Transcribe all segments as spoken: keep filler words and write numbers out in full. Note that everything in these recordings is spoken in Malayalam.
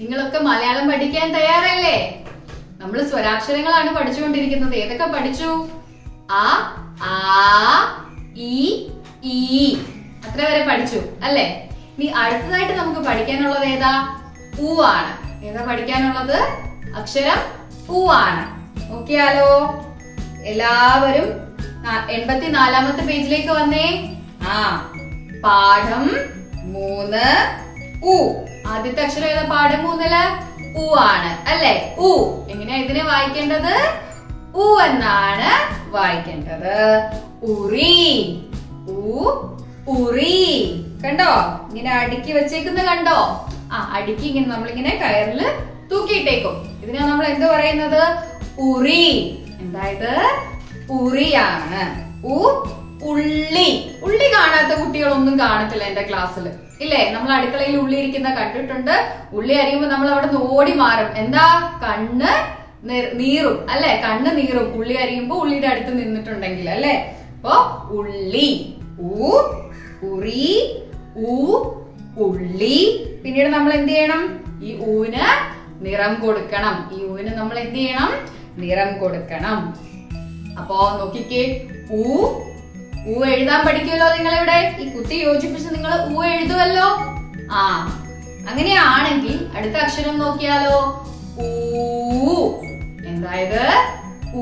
നിങ്ങളൊക്കെ മലയാളം പഠിക്കാൻ തയ്യാറല്ലേ? നമ്മൾ സ്വരാക്ഷരങ്ങളാണ് പഠിച്ചുകൊണ്ടിരിക്കുന്നത്. ഏതൊക്കെ പഠിച്ചു? ആ, ആ, ഇ, ഈ, അത്ര വരെ പഠിച്ചു അല്ലേ? ഇനി അടുത്തതായിട്ട് നമുക്ക് പഠിക്കാനുള്ളത് ഏതാ? ഊ ആണ്. ഏതാ പഠിക്കാനുള്ളത്? അക്ഷരം ഊ ആണ്. നോക്കിയാലോ? എല്ലാവരും എൺപത്തിനാലാമത്തെ പേജിലേക്ക് വന്നേ. ആ, പാഠം മൂന്ന് ഊ. ആദ്യത്തെ അക്ഷരം ഏതാ? പാഠം മൂന്നില് ഊ ആണ് അല്ലേ? ഊ. എങ്ങനെയാ ഇതിനെ വായിക്കേണ്ടത്? ഊ എന്നാണ് വായിക്കേണ്ടത്. ഉറി. ഊ, ഉറി. കണ്ടോ? ഇങ്ങനെ അടുക്കി വെച്ചേക്കുന്ന കണ്ടോ? ആ, അടുക്കി ഇങ്ങനെ നമ്മളിങ്ങനെ കയറില് തൂക്കിയിട്ടേക്കും. ഇതിനാ നമ്മൾ എന്ത് പറയുന്നത്? ഉറി. എന്തായത്? ഉറിയാണ്. ഉ, ഉള്ളി. ഉള്ളി കാണാത്ത കുട്ടികളൊന്നും കാണത്തില്ല എന്റെ ക്ലാസ്സില്, ഇല്ലേ? നമ്മൾ അടുക്കളയിൽ ഉള്ളി ഇരിക്കുന്ന കണ്ടിട്ടുണ്ട്. ഉള്ളി അരിയുമ്പോ നമ്മൾ അവിടെ നിന്ന് ഓടി മാറും. എന്താ? കണ്ണ് നീറും അല്ലെ? കണ്ണ് നീറും ഉള്ളി അരിയുമ്പോ ഉള്ളിയുടെ അടുത്ത് നിന്നിട്ടുണ്ടെങ്കിൽ അല്ലെ? അപ്പൊ ഉള്ളി. ഊ, ഉറി, ഊ, ഉള്ളി. പിന്നീട് നമ്മൾ എന്ത് ചെയ്യണം? ഈ ഊന് നിറം കൊടുക്കണം. ഈ ഊന് നമ്മൾ എന്ത് ചെയ്യണം? നിറം കൊടുക്കണം. അപ്പോ നോക്കിക്കേ, ഊ. ഊ എഴുതാൻ പഠിക്കുമല്ലോ നിങ്ങളിവിടെ. ഈ കുത്തി യോജിപ്പിച്ച് നിങ്ങൾ ഊ എഴുതുമല്ലോ. ആ, അങ്ങനെയാണെങ്കിൽ അടുത്ത അക്ഷരം നോക്കിയാലോ? ഊ. എന്തായത്? ഊ.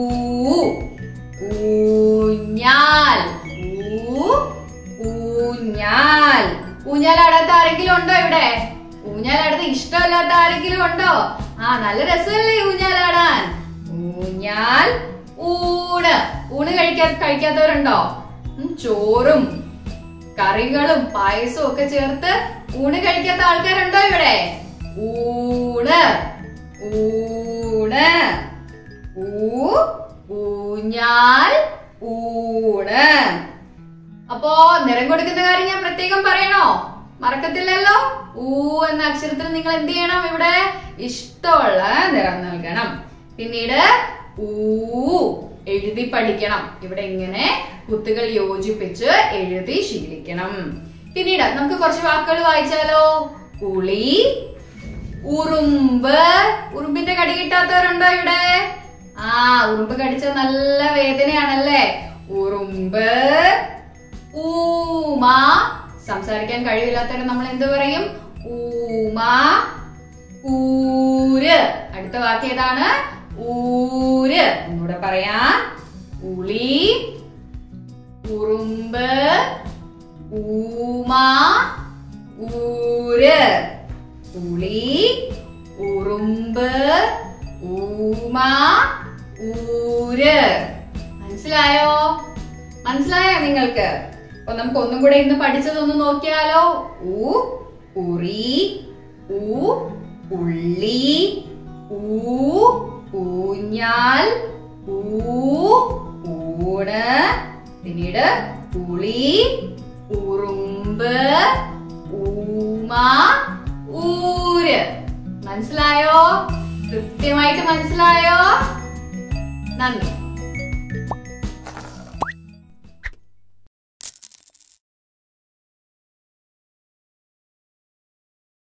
ഊഞ്ഞാൽ. ഊ, ഊഞ്ഞാൽ. ഊഞ്ഞാലാടാത്ത ആരെങ്കിലും ഉണ്ടോ ഇവിടെ? ഊഞ്ഞാലാടുന്ന ഇഷ്ടമല്ലാത്ത ആരെങ്കിലും ഉണ്ടോ? ആ, നല്ല രസമല്ലേ ഊഞ്ഞാലാടാൻ? ഊഞ്ഞാൽ. ഊണ്. ഊണ് കഴിക്കാ കഴിക്കാത്തവരുണ്ടോ? ചോറും കറികളും പായസവും ഒക്കെ ചേർത്ത് ഊണ് കഴിക്കാത്ത ആൾക്കാരുണ്ടോ ഇവിടെ? ഊണ്. ഊണ്. ഊ, ഊഞ്ഞാൽ, ഊണ്. അപ്പോ നിറം കൊടുക്കുന്ന കാര്യം ഞാൻ പ്രത്യേകം പറയണോ? മറക്കത്തില്ലല്ലോ. ഊ എന്ന അക്ഷരത്തിന് നിങ്ങൾ എന്ത് ചെയ്യണം? ഇവിടെ ഇഷ്ടമുള്ള നിറം നൽകണം. പിന്നീട് ഊ എഴുതി പഠിക്കണം. ഇവിടെ ഇങ്ങനെ കുത്തുകൾ യോജിപ്പിച്ച് എഴുതി ശീലിക്കണം. പിന്നീട് നമുക്ക് കുറച്ച് വാക്കുകൾ വായിച്ചാലോ? ഉളി, ഉറുമ്പ്. ഉറുമ്പിന്റെ കടി കിട്ടാത്തവരുണ്ടോ ഇവിടെ? ആ, ഉറുമ്പ് കടിച്ച നല്ല വേദനയാണല്ലേ? ഉറുമ്പ്. ഊമ. സംസാരിക്കാൻ കഴിവില്ലാത്തവരെ നമ്മൾ എന്ത് പറയും? ഊമ. ഊര്. അടുത്ത വാക്ക് ഏതാണ്? ഊര്. ഒന്നുകൂടെ പറയാം. ഉളി, ഉറുമ്പ്, ഊമ, ഊര്. ഉളി, ഉറുമ്പ്, ഊമ, ഊര്. മനസ്സിലായോ? മനസ്സിലായോ നിങ്ങൾക്ക്? അപ്പൊ നമുക്ക് ഒന്നും കൂടെ ഇന്ന് പഠിച്ചതൊന്ന് നോക്കിയാലോ? ഊ, ഉറി, ഊ, ഉള്ളി, ഊ, ഊഞ്ഞാൽ, ഊ, ഊണ്. പിന്നീട് ഉളി, ഉറുമ്പ്, ഊമ, ഊര്. മനസ്സിലായോ? കൃത്യമായിട്ട് മനസ്സിലായോ? നന്ദി.